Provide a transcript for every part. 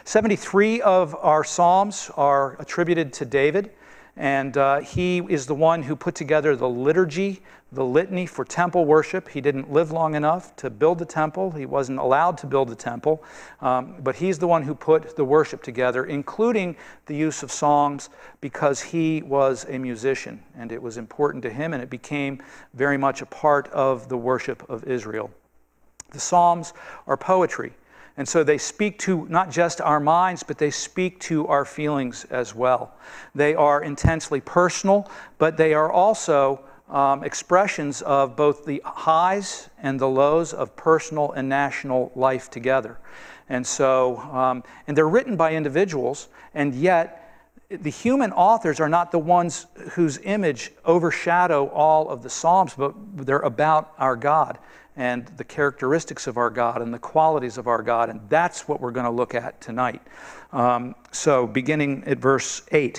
73 of our Psalms are attributed to David, and he is the one who put together the liturgy, the litany for temple worship. He didn't live long enough to build the temple. He wasn't allowed to build the temple, but he's the one who put the worship together, including the use of songs, because he was a musician, and it was important to him, and it became very much a part of the worship of Israel. The Psalms are poetry, and so they speak to not just our minds, but they speak to our feelings as well. They are intensely personal, but they are also expressions of both the highs and the lows of personal and national life together. And so, and they're written by individuals, and yet the human authors are not the ones whose image overshadow all of the Psalms, but they're about our God and the characteristics of our God and the qualities of our God, and that's what we're going to look at tonight. So beginning at verse 8,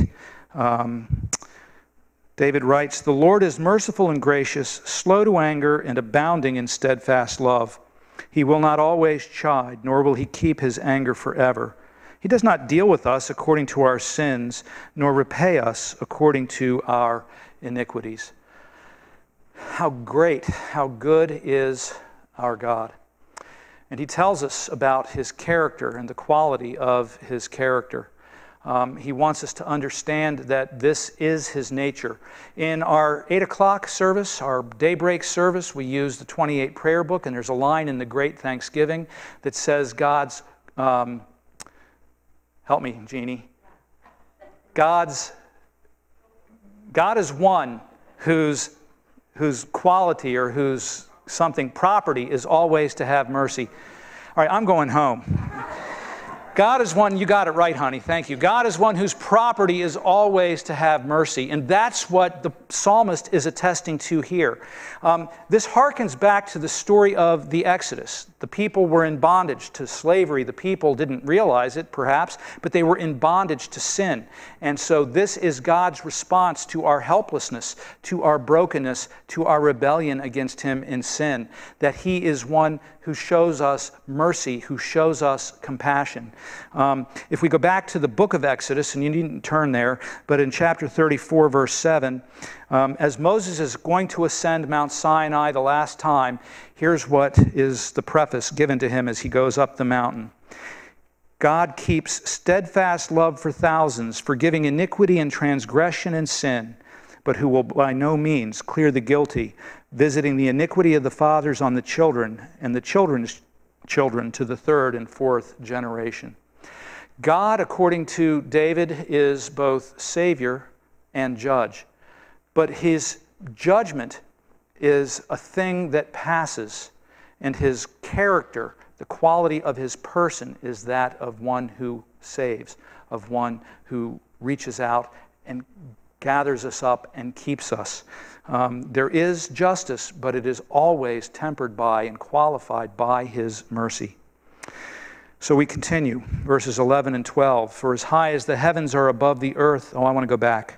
David writes, "The Lord is merciful and gracious, slow to anger, and abounding in steadfast love. He will not always chide, nor will he keep his anger forever. He does not deal with us according to our sins, nor repay us according to our iniquities." How great, how good is our God. And he tells us about his character and the quality of his character. He wants us to understand that this is his nature. In our 8 o'clock service, our daybreak service, we use the 28 prayer book, and there's a line in the Great Thanksgiving that says God's, help me, Jeannie. God is one whose quality or whose something property is always to have mercy. All right, I'm going home. God is one, you got it right, honey, thank you. God is one whose property is always to have mercy. And that's what the psalmist is attesting to here. This harkens back to the story of the Exodus. The people were in bondage to slavery. The people didn't realize it, perhaps, but they were in bondage to sin. And so this is God's response to our helplessness, to our brokenness, to our rebellion against him in sin, that he is one who shows us mercy, who shows us compassion. If we go back to the book of Exodus, and you needn't turn there, but in chapter 34, verse 7, as Moses is going to ascend Mount Sinai the last time, here's what is the preface given to him as he goes up the mountain. God keeps steadfast love for thousands, forgiving iniquity and transgression and sin, but who will by no means clear the guilty, visiting the iniquity of the fathers on the children and the children's children to the third and fourth generation. God, according to David, is both Savior and Judge, but his judgment is a thing that passes, and his character, the quality of his person, is that of one who saves, of one who reaches out and gathers us up and keeps us. There is justice, but it is always tempered by and qualified by his mercy. So we continue, verses 11 and 12. For as high as the heavens are above the earth. Oh, I want to go back.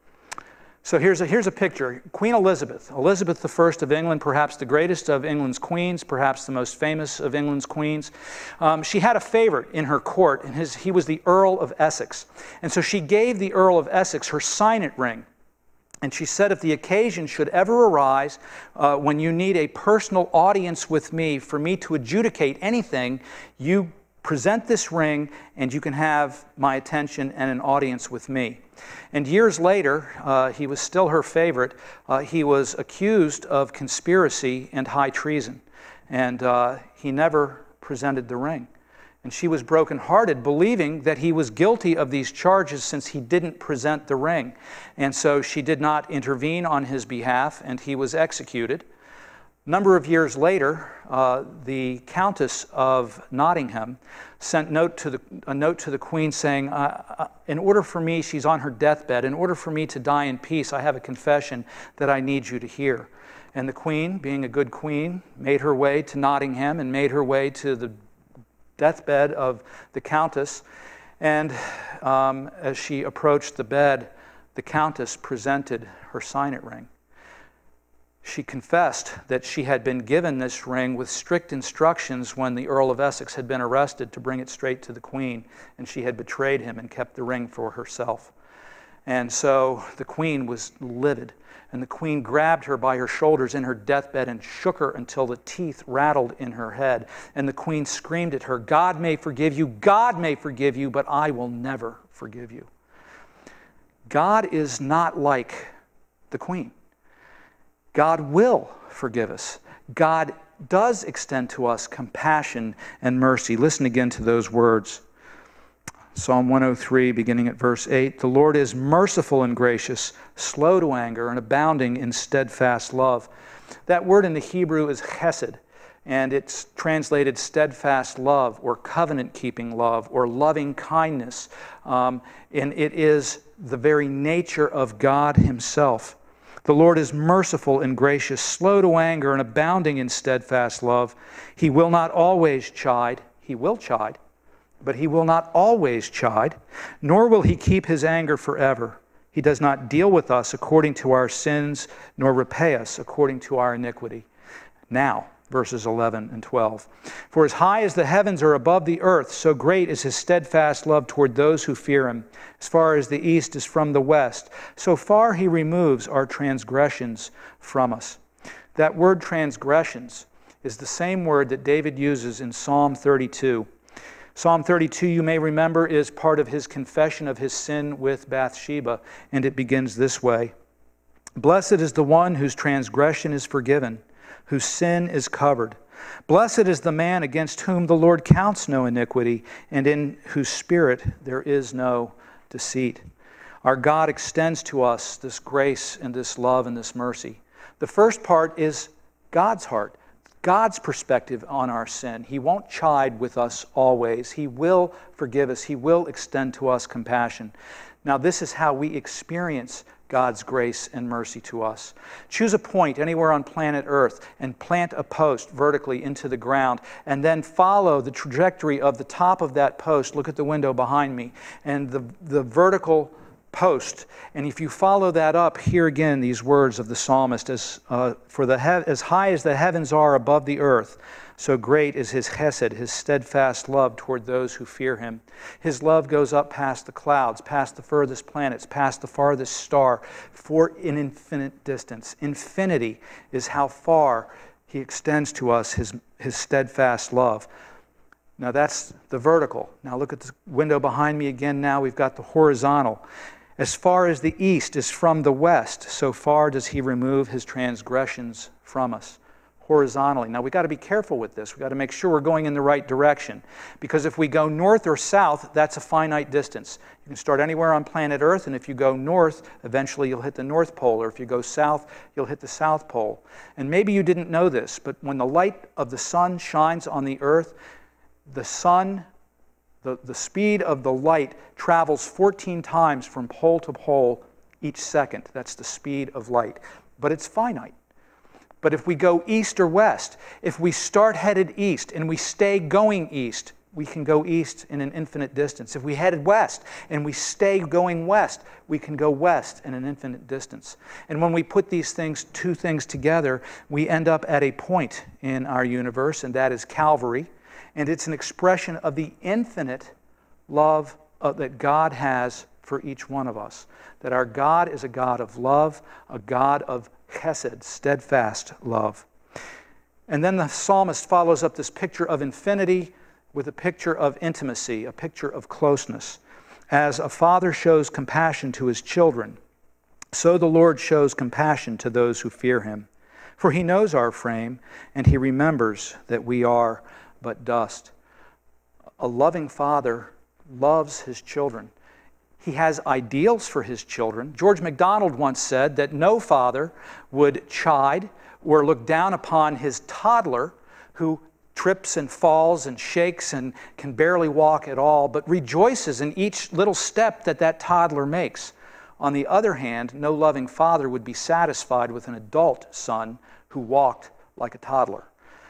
So here's a picture. Queen Elizabeth I of England, perhaps the greatest of England's queens, perhaps the most famous of England's queens. She had a favorite in her court, and he was the Earl of Essex. And so she gave the Earl of Essex her signet ring. And she said, if the occasion should ever arise when you need a personal audience with me for me to adjudicate anything, you present this ring and you can have my attention and an audience with me. And years later, he was still her favorite. He was accused of conspiracy and high treason. And he never presented the ring. And she was brokenhearted, believing that he was guilty of these charges since he didn't present the ring. And so she did not intervene on his behalf, and he was executed. A number of years later, the Countess of Nottingham sent a note to the Queen saying, in order for me, she's on her deathbed, in order for me to die in peace, I have a confession that I need you to hear. And the Queen, being a good queen, made her way to Nottingham and made her way to the deathbed of the Countess. And as she approached the bed, the Countess presented her signet ring. She confessed that she had been given this ring with strict instructions when the Earl of Essex had been arrested to bring it straight to the Queen, and she had betrayed him and kept the ring for herself. And so the Queen was livid, and the Queen grabbed her by her shoulders in her deathbed and shook her until the teeth rattled in her head. And the Queen screamed at her, God may forgive you, but I will never forgive you. God is not like the Queen. God will forgive us. God does extend to us compassion and mercy. Listen again to those words. Psalm 103, beginning at verse 8, the Lord is merciful and gracious, slow to anger, and abounding in steadfast love. That word in the Hebrew is chesed, and it's translated steadfast love or covenant-keeping love or loving kindness. And it is the very nature of God himself. The Lord is merciful and gracious, slow to anger, and abounding in steadfast love. He will not always chide. He will chide, but he will not always chide, nor will he keep his anger forever. He does not deal with us according to our sins, nor repay us according to our iniquity. Now, verses 11 and 12. For as high as the heavens are above the earth, so great is his steadfast love toward those who fear him. As far as the east is from the west, so far he removes our transgressions from us. That word transgressions is the same word that David uses in Psalm 32. Psalm 32, you may remember, is part of his confession of his sin with Bathsheba, and it begins this way. Blessed is the one whose transgression is forgiven, whose sin is covered. Blessed is the man against whom the Lord counts no iniquity, and in whose spirit there is no deceit. Our God extends to us this grace and this love and this mercy. The first part is God's heart, God's perspective on our sin. He won't chide with us always. He will forgive us. He will extend to us compassion. Now, this is how we experience God's grace and mercy to us. Choose a point anywhere on planet Earth and plant a post vertically into the ground, and then follow the trajectory of the top of that post. Look at the window behind me, and the vertical post. And if you follow that up, hear again these words of the psalmist, as high as the heavens are above the earth, so great is his chesed, his steadfast love toward those who fear him. His love goes up past the clouds, past the furthest planets, past the farthest star, for an infinite distance. Infinity is how far he extends to us his steadfast love. Now that's the vertical. Now look at the window behind me again. Now we've got the horizontal. As far as the east is from the west, so far does he remove his transgressions from us. Horizontally. Now we've got to be careful with this. We've got to make sure we're going in the right direction. Because if we go north or south, that's a finite distance. You can start anywhere on planet Earth, and if you go north, eventually you'll hit the North Pole, or if you go south, you'll hit the South Pole. And maybe you didn't know this, but when the light of the sun shines on the Earth, the sun, the speed of the light travels 14 times from pole to pole each second. That's the speed of light. But it's finite. But if we go east or west, if we start headed east and we stay going east, we can go east in an infinite distance. If we headed west and we stay going west, we can go west in an infinite distance. And when we put these two things together, we end up at a point in our universe, and that is Calvary. And it's an expression of the infinite love that God has for each one of us. That our God is a God of love, a God of chesed, steadfast love. And then the psalmist follows up this picture of infinity with a picture of intimacy, a picture of closeness. As a father shows compassion to his children, so the Lord shows compassion to those who fear him. For he knows our frame, and he remembers that we are but dust. A loving father loves his children. He has ideals for his children. George MacDonald once said that no father would chide or look down upon his toddler who trips and falls and shakes and can barely walk at all, but rejoices in each little step that toddler makes. On the other hand, no loving father would be satisfied with an adult son who walked like a toddler.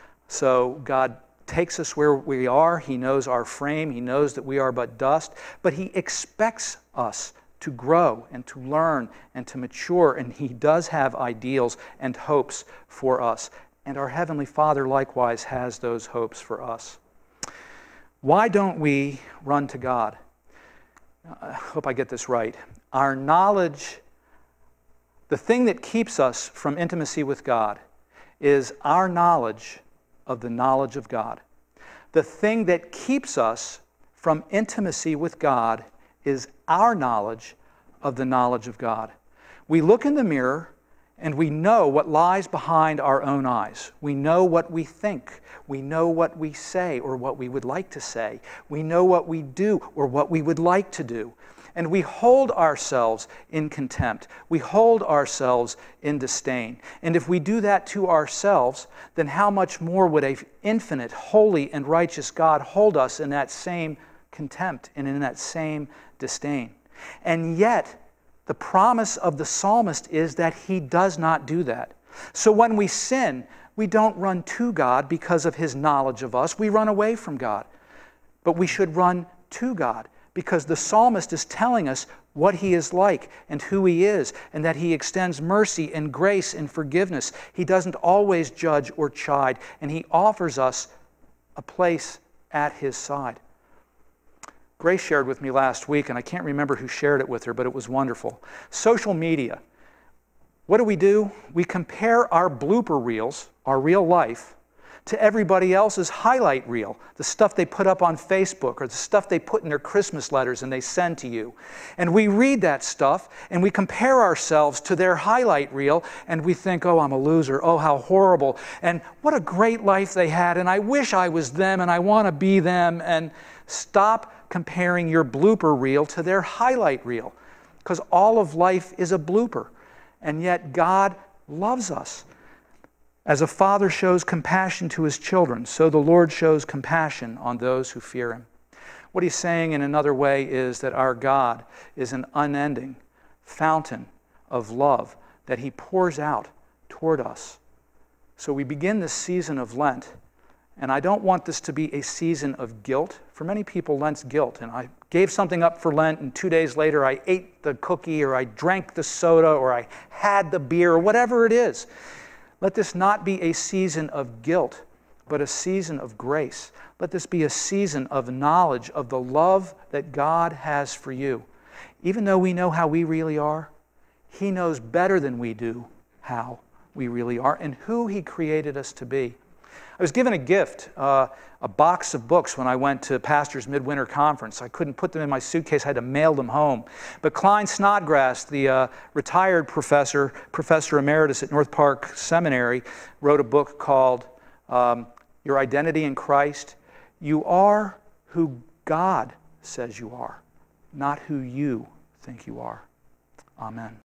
So God takes us where we are. He knows our frame. He knows that we are but dust. But he expects us to grow and to learn and to mature, and He does have ideals and hopes for us. And our Heavenly Father likewise has those hopes for us. Why don't we run to God? I hope I get this right. Our knowledge, the thing that keeps us from intimacy with God is our knowledge of the knowledge of God. The thing that keeps us from intimacy with God is our knowledge of the knowledge of God. We look in the mirror and we know what lies behind our own eyes. We know what we think. We know what we say or what we would like to say. We know what we do or what we would like to do. And we hold ourselves in contempt. We hold ourselves in disdain. And if we do that to ourselves, then how much more would an infinite, holy, and righteous God hold us in that same contempt and in that same disdain? And yet, the promise of the psalmist is that He does not do that. So when we sin, we don't run to God because of His knowledge of us. We run away from God. But we should run to God because the psalmist is telling us what He is like and who He is, and that He extends mercy and grace and forgiveness. He doesn't always judge or chide, and He offers us a place at His side. Grace shared with me last week, and I can't remember who shared it with her, but it was wonderful. Social media. What do? We compare our blooper reels, our real life, to everybody else's highlight reel, the stuff they put up on Facebook or the stuff they put in their Christmas letters and they send to you. And we read that stuff and we compare ourselves to their highlight reel and we think, oh, I'm a loser, oh, how horrible, and what a great life they had, and I wish I was them and I want to be them. And stop comparing your blooper reel to their highlight reel, because all of life is a blooper. And yet God loves us. As a father shows compassion to his children, so the Lord shows compassion on those who fear Him. What He's saying in another way is that our God is an unending fountain of love that He pours out toward us. So we begin this season of Lent, and I don't want this to be a season of guilt. For many people, Lent's guilt. And I gave something up for Lent, and 2 days later I ate the cookie, or I drank the soda, or I had the beer, or whatever it is. Let this not be a season of guilt, but a season of grace. Let this be a season of knowledge of the love that God has for you. Even though we know how we really are, He knows better than we do how we really are and who He created us to be. I was given a gift, a box of books when I went to Pastor's Midwinter Conference. I couldn't put them in my suitcase. I had to mail them home. But Klein Snodgrass, the retired professor emeritus at North Park Seminary, wrote a book called Your Identity in Christ. You are who God says you are, not who you think you are. Amen.